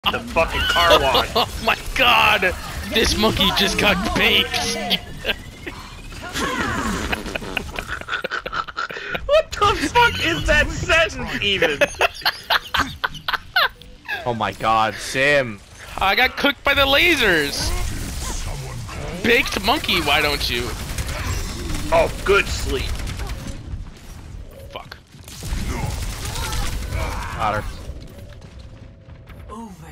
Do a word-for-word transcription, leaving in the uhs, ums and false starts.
The fucking car wash. Oh my god! This monkey just got baked! What the fuck is that sentence even? Oh my god, Sim. I got cooked by the lasers! Baked monkey, why don't you? Oh, good sleep. Fuck. Got her.